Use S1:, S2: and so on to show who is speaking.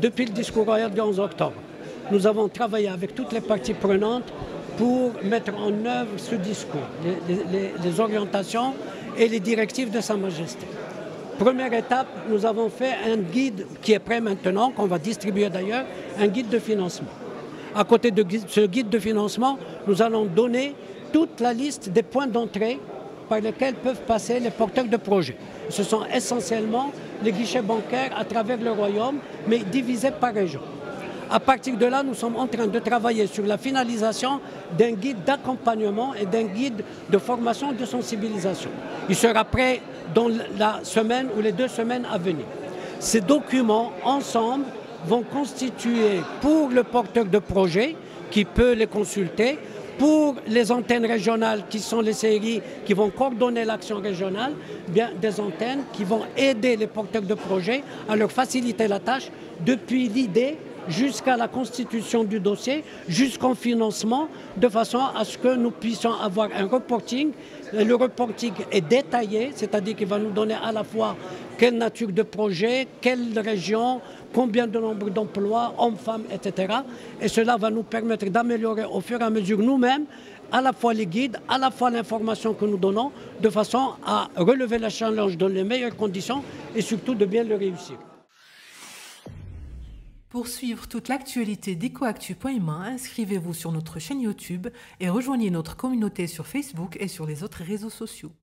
S1: depuis le discours royal du 11 octobre, nous avons travaillé avec toutes les parties prenantes pour mettre en œuvre ce discours, les orientations et les directives de Sa Majesté. Première étape, nous avons fait un guide qui est prêt maintenant, qu'on va distribuer d'ailleurs, un guide de financement. À côté de ce guide de financement, nous allons donner toute la liste des points d'entrée par lesquels peuvent passer les porteurs de projets. Ce sont essentiellement les guichets bancaires à travers le royaume, mais divisés par région. À partir de là, nous sommes en train de travailler sur la finalisation d'un guide d'accompagnement et d'un guide de formation et de sensibilisation. Il sera prêt dans la semaine ou les 2 semaines à venir. Ces documents, ensemble, vont constituer pour le porteur de projet, qui peut les consulter, pour les antennes régionales qui sont les CRI qui vont coordonner l'action régionale, bien des antennes qui vont aider les porteurs de projet à leur faciliter la tâche depuis l'idée jusqu'à la constitution du dossier, jusqu'au financement, de façon à ce que nous puissions avoir un reporting. Le reporting est détaillé, c'est-à-dire qu'il va nous donner à la fois quelle nature de projet, quelle région, combien de nombre d'emplois, hommes, femmes, etc. Et cela va nous permettre d'améliorer au fur et à mesure nous-mêmes à la fois les guides, à la fois l'information que nous donnons, de façon à relever le challenge dans les meilleures conditions et surtout de bien le réussir.
S2: Pour suivre toute l'actualité d'EcoActu.ma, inscrivez-vous sur notre chaîne YouTube et rejoignez notre communauté sur Facebook et sur les autres réseaux sociaux.